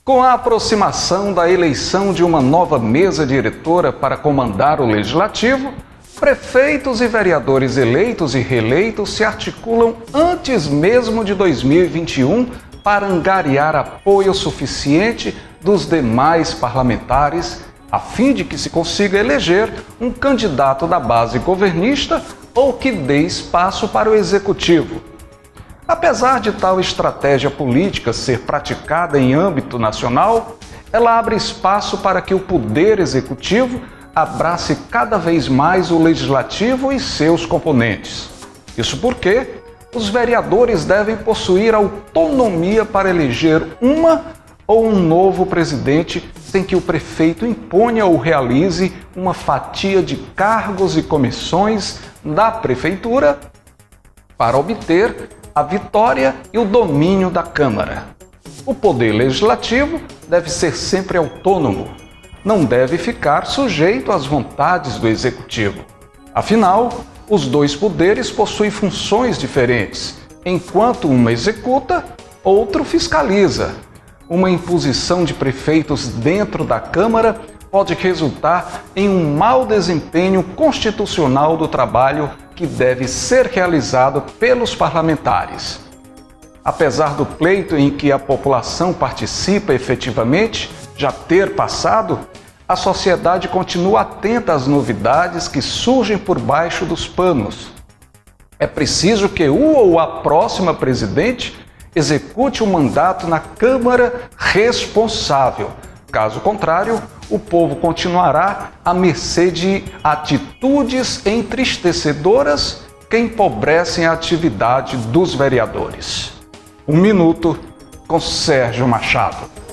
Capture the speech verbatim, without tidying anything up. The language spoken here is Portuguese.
Com a aproximação da eleição de uma nova mesa diretora para comandar o Legislativo, prefeitos e vereadores eleitos e reeleitos se articulam antes mesmo de dois mil e vinte e um para angariar apoio suficiente dos demais parlamentares, a fim de que se consiga eleger um candidato da base governista ou que dê espaço para o Executivo. Apesar de tal estratégia política ser praticada em âmbito nacional, ela abre espaço para que o Poder Executivo abrace cada vez mais o Legislativo e seus componentes. Isso porque os vereadores devem possuir autonomia para eleger uma ou um novo presidente sem que o prefeito imponha ou realize uma fatia de cargos e comissões da prefeitura para obter a vitória e o domínio da Câmara. O Poder Legislativo deve ser sempre autônomo, não deve ficar sujeito às vontades do Executivo. Afinal, os dois poderes possuem funções diferentes. Enquanto uma executa, outro fiscaliza. Uma imposição de prefeitos dentro da Câmara pode resultar em um mau desempenho constitucional do trabalho que deve ser realizado pelos parlamentares. Apesar do pleito em que a população participa efetivamente já ter passado, a sociedade continua atenta às novidades que surgem por baixo dos panos. É preciso que o ou a próxima presidente execute o mandato na Câmara responsável. Caso contrário, o povo continuará à mercê de atitudes entristecedoras que empobrecem a atividade dos vereadores. Um minuto com Sérgio Machado.